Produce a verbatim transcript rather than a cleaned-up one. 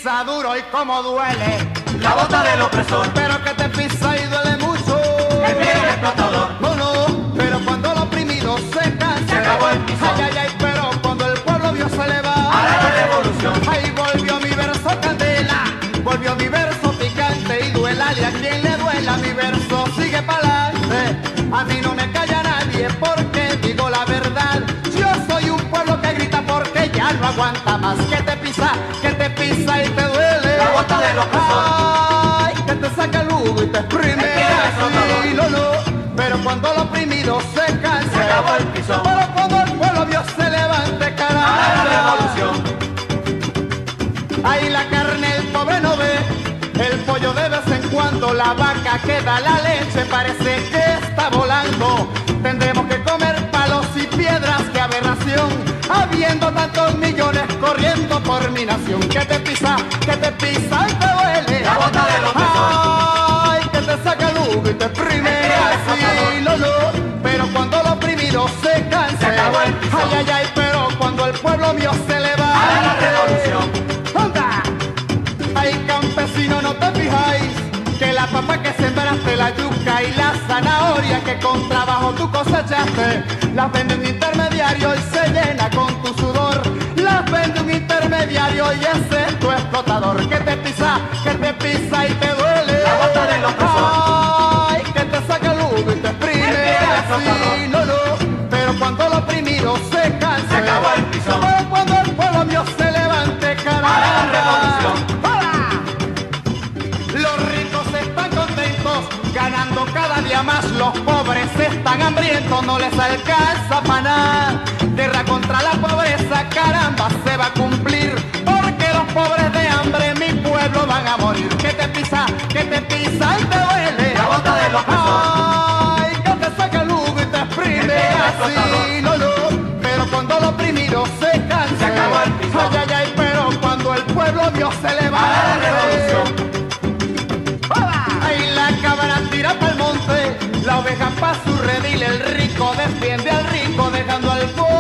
pisa duro y como duele la bota del opresor, pero que te pisa y duele mucho el miedo explotador. No, no, pero cuando lo oprimido se cansa, se acabó el piso. Ay, ay, ay, pero cuando el pueblo vio se le va a la revolución. Ahí volvió mi verso candela, volvió mi verso picante y duélale a quien le duela, mi verso sigue pa'lante. A mí no me calla nadie porque digo la verdad. Yo soy un pueblo que grita porque ya no aguanta más. Que te pisa, que te pisa y te duele la bota del opresor. Ay, que te saca el jugo y te exprime así, no, no. Pero cuando lo oprimido se cansa, se acabó el piso. Pero cuando el pueblo vio se levante, caramba, a la revolución. Ahí la carne el pobre no ve, el pollo de vez en cuando, la vaca que da la leche parece que está volando. Tendremos que comer palos y piedras, qué aberración, habiendo tantos millones corriendo por mi nación. Que te pisa, que te pisa y te duele la bota del opresor. Ay, que te saca el jugo y te exprime así, no, no. Pero cuando lo oprimido se cansa, se acabó el piso. Ay, ay, ay, pero cuando el pueblo mío se le va a la revolución. ¡Onda! Ay, campesino, no te fijáis que la papa que sembraste, la yuca y la zanahoria que con trabajo tú cosechaste, las vende un intermediario y se llena con tu sudor. Las vende un intermediario y ese es tu explotador. Que te pisa, que te pisa y te duele la bota del opresor. Ay, que te saca el jugo y te exprime así, no, no. Pero cuando lo oprimido se cansa, se acabó el piso. Pero cuando el pueblo mío se levante, caramba, a la revolución. Los ricos están contentos, ganando cada día más. Los pobres están hambrientos, no les alcanza para nada. Guerra contra la pobreza, caramba, se va a cumplir. Porque los pobres de hambre, mi pueblo, van a morir. Que te pisa, que te pisa y te duele la bota del opresor. Ay, que te saca el jugo y te exprime así, no, no. Pero cuando lo oprimido se cansa, se acabó el piso. Ay, ay, ay, pero cuando el pueblo Dios se levanta, a la revolución. Ahí la cabra tira pa'l monte, la oveja pa' su redil, el rico defiende al rico dejando al pobre